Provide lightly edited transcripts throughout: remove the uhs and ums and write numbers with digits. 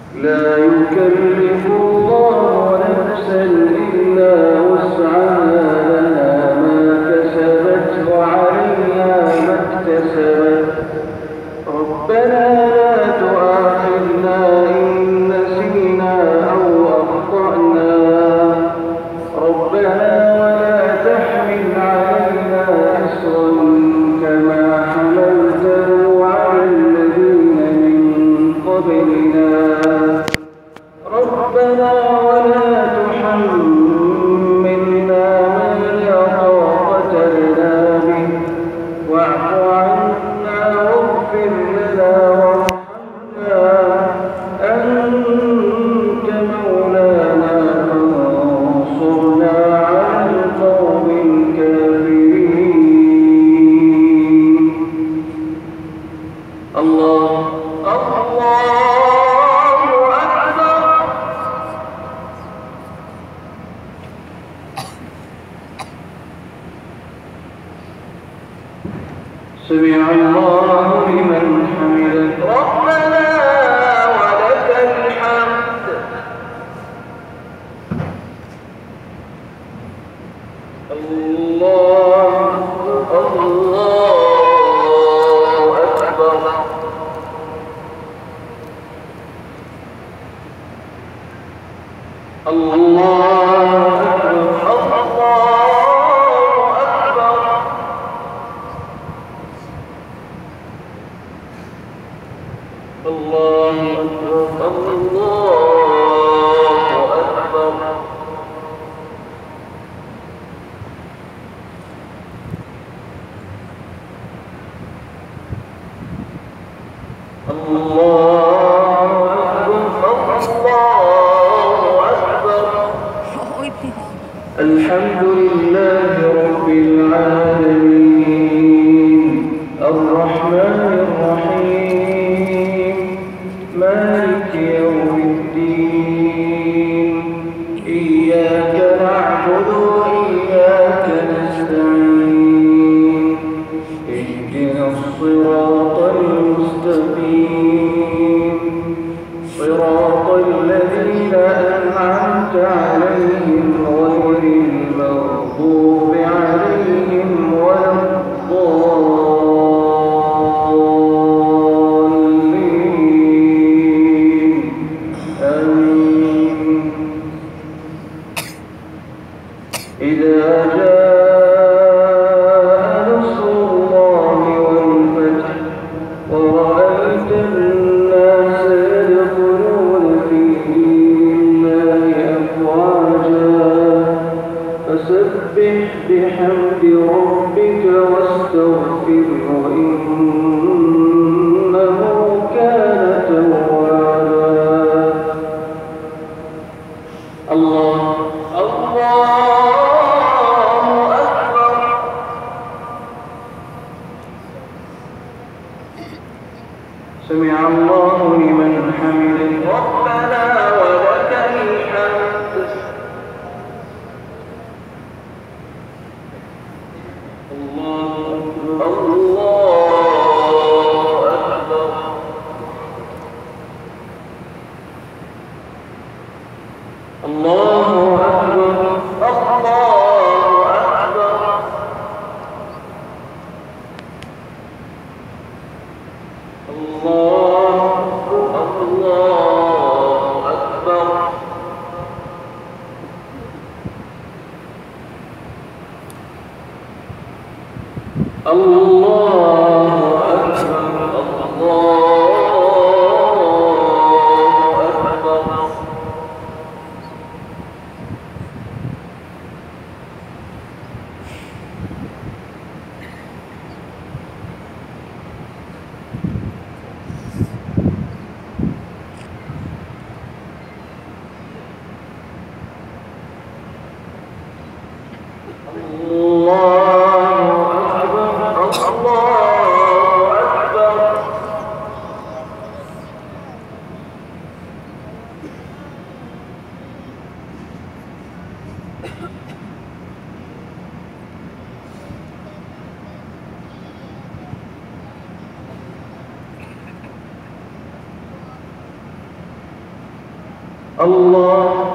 لا يكلف الله نفسا إلا وسعها لها ما كسبت وعليها ما اكتسبت ربنا لا تؤاخذنا إن نسينا أو أخطأنا ربنا ولا تحمل علينا إصرا كما حملته على الذين من قبلنا ربنا ولا تحملنا ما لا طاقة لنا به واعف عنا واغفر لنا وارحمنا أنت مولانا فانصرنا على القوم الكافرين. الله الله سمع الله لمن حمده ربنا ولك الحمد. الله الله أكبر. الله الحمد لله رب العالمين الرحمن الرحيم مالك يوم الدين إياك نعبد وإياك نستعين اهدنا الصراط المستقيم صراط الذين أنعمت عليهم غير المغضوب عليهم ولا الضالين آمين. إذا جاء نصر الله والفتح ورأيت الناس يدخلون في دين الله أفواجا فسبح بحمد ربك واستغفره إنه كان توابا. الله الله أكبر. سمع الله لمن حمده ربنا ولك الحمد. الله أكبر. الله أكبر. الله أكبر. الله أكبر. الله أكبر. الله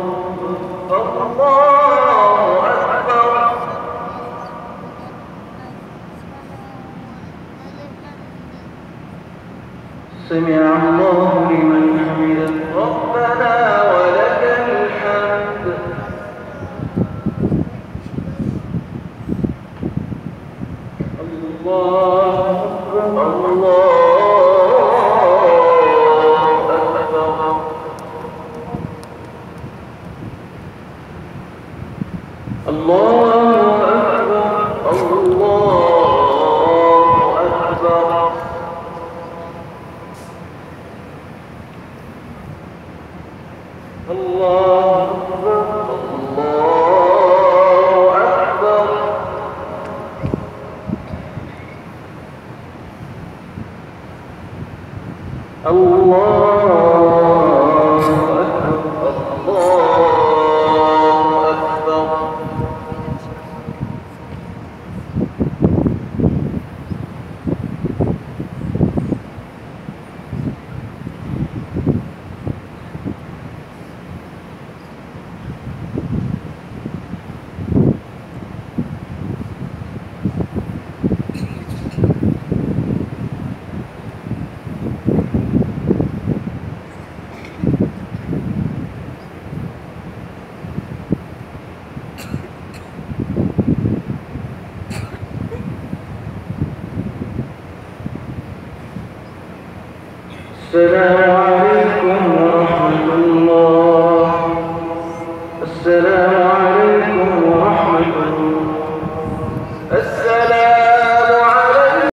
أكبر. سمع الله لمن حمده ربنا ولك الحمد. الله أكبر. الله أكبر. الله أكبر. السلام